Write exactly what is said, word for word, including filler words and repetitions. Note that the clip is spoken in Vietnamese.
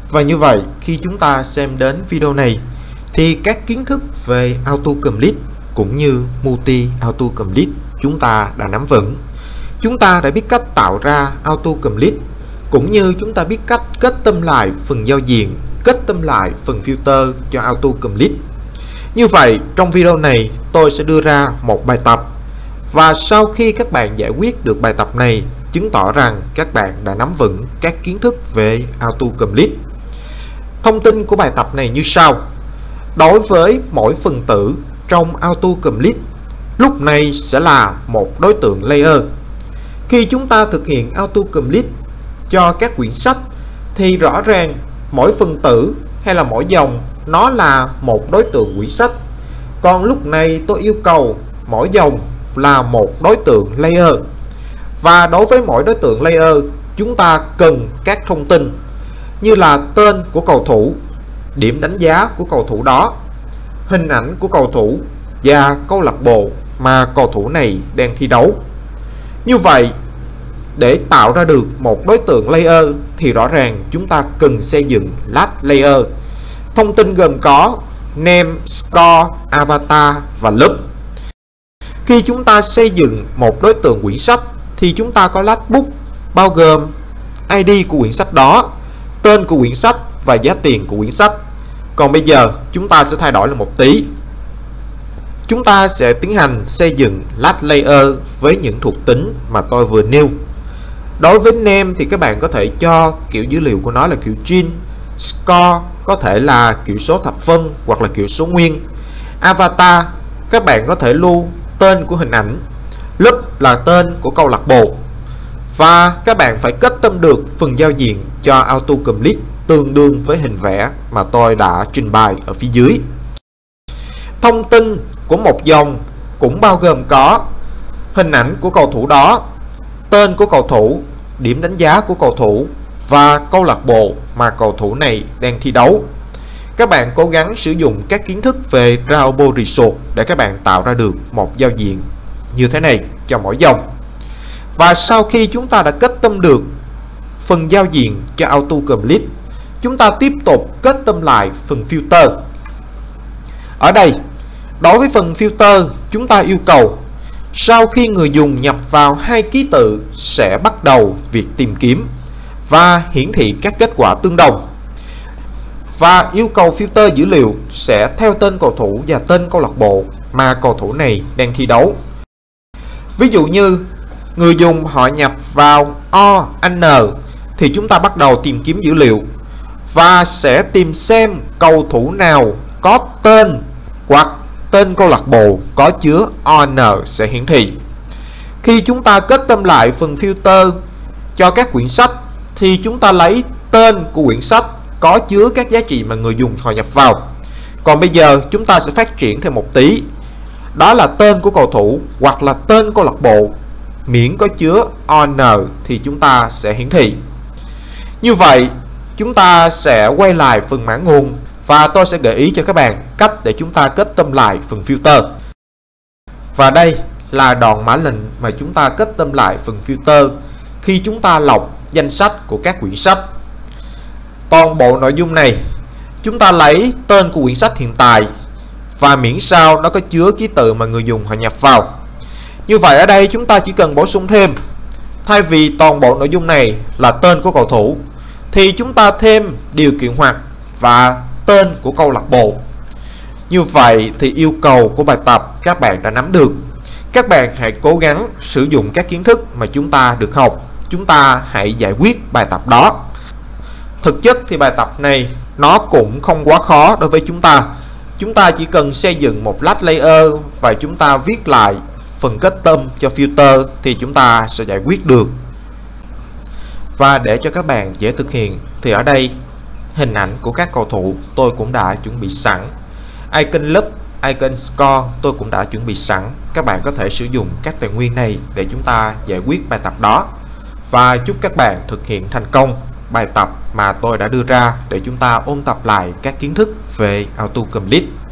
Và như vậy, khi chúng ta xem đến video này thì các kiến thức về autocomplete cũng như multi autocomplete chúng ta đã nắm vững. Chúng ta đã biết cách tạo ra autocomplete cũng như chúng ta biết cách kết tâm lại phần giao diện, kết tâm lại phần filter cho autocomplete. Như vậy, trong video này tôi sẽ đưa ra một bài tập, và sau khi các bạn giải quyết được bài tập này, chứng tỏ rằng các bạn đã nắm vững các kiến thức về autocomplete. Thông tin của bài tập này như sau. Đối với mỗi phần tử trong autocomplete, lúc này sẽ là một đối tượng layer. Khi chúng ta thực hiện autocomplete cho các quyển sách thì rõ ràng mỗi phần tử hay là mỗi dòng nó là một đối tượng quyển sách. Còn lúc này tôi yêu cầu mỗi dòng là một đối tượng layer. Và đối với mỗi đối tượng layer, chúng ta cần các thông tin như là tên của cầu thủ, điểm đánh giá của cầu thủ đó, hình ảnh của cầu thủ và câu lạc bộ mà cầu thủ này đang thi đấu. Như vậy, để tạo ra được một đối tượng layer thì rõ ràng chúng ta cần xây dựng last layer. Thông tin gồm có name, score, avatar và lớp. Khi chúng ta xây dựng một đối tượng quyển sách thì chúng ta có last book bao gồm i đê của quyển sách đó, tên của quyển sách và giá tiền của quyển sách. Còn bây giờ chúng ta sẽ thay đổi lại một tí. Chúng ta sẽ tiến hành xây dựng last layer với những thuộc tính mà tôi vừa nêu. Đối với name thì các bạn có thể cho kiểu dữ liệu của nó là kiểu string, score có thể là kiểu số thập phân hoặc là kiểu số nguyên, avatar các bạn có thể lưu tên của hình ảnh, lớp là tên của câu lạc bộ, và các bạn phải kết tâm được phần giao diện cho autocomplete tương đương với hình vẽ mà tôi đã trình bày ở phía dưới. Thông tin của một dòng cũng bao gồm có hình ảnh của cầu thủ đó, tên của cầu thủ, điểm đánh giá của cầu thủ và câu lạc bộ mà cầu thủ này đang thi đấu. Các bạn cố gắng sử dụng các kiến thức về Drawable Resource để các bạn tạo ra được một giao diện như thế này cho mỗi dòng. Và sau khi chúng ta đã kết tâm được phần giao diện cho autocomplete, chúng ta tiếp tục kết tâm lại phần filter. Ở đây, đối với phần filter, chúng ta yêu cầu sau khi người dùng nhập vào hai ký tự sẽ bắt đầu việc tìm kiếm và hiển thị các kết quả tương đồng. Và yêu cầu filter dữ liệu sẽ theo tên cầu thủ và tên câu lạc bộ mà cầu thủ này đang thi đấu. Ví dụ như người dùng họ nhập vào o en thì chúng ta bắt đầu tìm kiếm dữ liệu và sẽ tìm xem cầu thủ nào có tên hoặc tên câu lạc bộ có chứa o en sẽ hiển thị. Khi chúng ta kết tâm lại phần filter cho các quyển sách thì chúng ta lấy tên của quyển sách có chứa các giá trị mà người dùng họ nhập vào. Còn bây giờ chúng ta sẽ phát triển thêm một tí, đó là tên của cầu thủ hoặc là tên câu lạc bộ, miễn có chứa o en thì chúng ta sẽ hiển thị. Như vậy chúng ta sẽ quay lại phần mã nguồn và tôi sẽ gợi ý cho các bạn cách để chúng ta kết tâm lại phần filter. Và đây là đoạn mã lệnh mà chúng ta kết tâm lại phần filter khi chúng ta lọc danh sách của các quyển sách. Toàn bộ nội dung này chúng ta lấy tên của quyển sách hiện tại và miễn sao nó có chứa ký tự mà người dùng họ nhập vào. Như vậy ở đây chúng ta chỉ cần bổ sung thêm, thay vì toàn bộ nội dung này là tên của cầu thủ thì chúng ta thêm điều kiện hoặc và tên của câu lạc bộ. Như vậy thì yêu cầu của bài tập các bạn đã nắm được. Các bạn hãy cố gắng sử dụng các kiến thức mà chúng ta được học. Chúng ta hãy giải quyết bài tập đó. Thực chất thì bài tập này nó cũng không quá khó đối với chúng ta. Chúng ta chỉ cần xây dựng một last layer và chúng ta viết lại phần kết tâm cho filter thì chúng ta sẽ giải quyết được. Và để cho các bạn dễ thực hiện thì ở đây hình ảnh của các cầu thủ tôi cũng đã chuẩn bị sẵn. Icon lớp, icon score tôi cũng đã chuẩn bị sẵn. Các bạn có thể sử dụng các tài nguyên này để chúng ta giải quyết bài tập đó. Và chúc các bạn thực hiện thành công bài tập mà tôi đã đưa ra để chúng ta ôn tập lại các kiến thức về autocomplete.